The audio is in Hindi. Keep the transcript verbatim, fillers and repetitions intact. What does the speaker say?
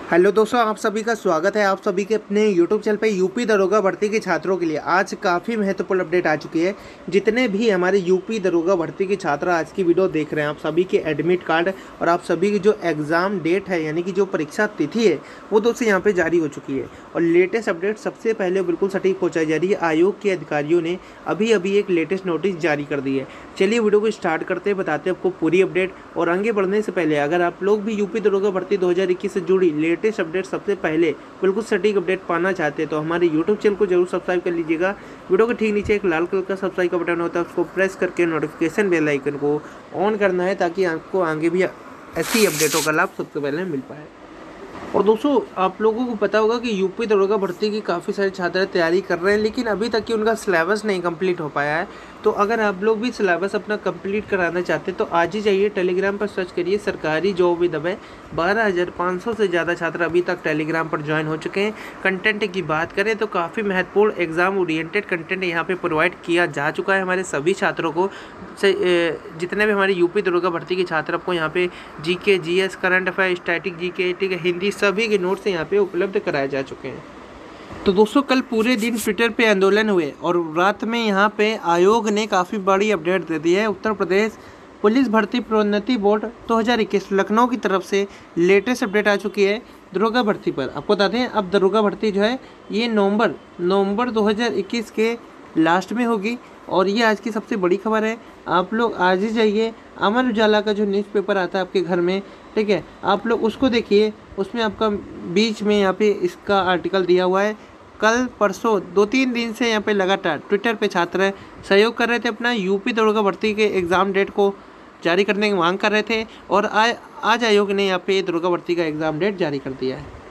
हेलो दोस्तों, आप सभी का स्वागत है आप सभी के अपने यूट्यूब चैनल पे। यूपी दरोगा भर्ती के छात्रों के लिए आज काफ़ी महत्वपूर्ण अपडेट आ चुकी है। जितने भी हमारे यूपी दरोगा भर्ती के छात्र आज की वीडियो देख रहे हैं, आप सभी के एडमिट कार्ड और आप सभी की जो एग्ज़ाम डेट है यानी कि जो परीक्षा तिथि है वो दोस्तों यहाँ पे जारी हो चुकी है। और लेटेस्ट अपडेट सबसे पहले बिल्कुल सटीक पहुँचाई जा रही है। आयोग के अधिकारियों ने अभी अभी एक लेटेस्ट नोटिस जारी कर दी है। चलिए वीडियो को स्टार्ट करते हैं, बताते हैं आपको पूरी अपडेट। और आगे बढ़ने से पहले अगर आप लोग भी यूपी दरोगा भर्ती दो हज़ार इक्कीस से जुड़ी लेटेस्ट अपडेट सबसे पहले बिल्कुल सटीक अपडेट पाना चाहते हैं तो हमारे यूट्यूब चैनल को जरूर सब्सक्राइब कर लीजिएगा। वीडियो के ठीक नीचे एक लाल कलर का सब्सक्राइब का बटन होता है, उसको प्रेस करके नोटिफिकेशन बेल आइकन को ऑन करना है ताकि आपको आगे भी ऐसी अपडेटों का लाभ सबसे पहले मिल पाए। और दोस्तों, आप लोगों को पता होगा कि यूपी दरोगा भर्ती की काफ़ी सारे छात्र तैयारी कर रहे हैं, लेकिन अभी तक कि उनका सिलेबस नहीं कंप्लीट हो पाया है। तो अगर आप लोग भी सिलेबस अपना कंप्लीट कराना चाहते हैं तो आज ही जाइए टेलीग्राम पर सर्च करिए सरकारी जॉब विद अभय। बारह हज़ार पाँच सौ से ज़्यादा छात्र अभी तक टेलीग्राम पर ज्वाइन हो चुके हैं। कंटेंट की बात करें तो काफ़ी महत्वपूर्ण एग्जाम ओरिएंटेड कंटेंट यहाँ पे प्रोवाइड किया जा चुका है हमारे सभी छात्रों को। जितने भी हमारे यूपी दरोगा भर्ती के छात्र आपको यहाँ पे GK, GS, current affair, static GK, ठीक है, हिंदी सभी के नोट्स यहाँ पे उपलब्ध कराए जा चुके हैं। तो दोस्तों, कल पूरे दिन ट्विटर पे आंदोलन हुए और रात में यहाँ पे आयोग ने काफ़ी बड़ी अपडेट दे दी है। उत्तर प्रदेश पुलिस भर्ती प्रोन्नति बोर्ड दो हज़ार इक्कीस लखनऊ की तरफ से लेटेस्ट अपडेट आ चुकी है दरोगा भर्ती पर। आपको बताते हैं अब दरोगा भर्ती जो है ये नवंबर नवंबर दो हज़ार इक्कीस के लास्ट में होगी। और ये आज की सबसे बड़ी खबर है। आप लोग आज ही जाइए, अमर उजाला का जो न्यूज़पेपर आता है आपके घर में, ठीक है, आप लोग उसको देखिए। उसमें आपका बीच में यहाँ पे इसका आर्टिकल दिया हुआ है। कल परसों दो तीन दिन से यहाँ पे लगातार ट्विटर पे छात्र सहयोग कर रहे थे, अपना यूपी दरोगा भर्ती के एग्ज़ाम डेट को जारी करने की मांग कर रहे थे। और आज आज आयोग ने यहाँ पे दरोगा भर्ती का एग्ज़ाम डेट जारी कर दिया है।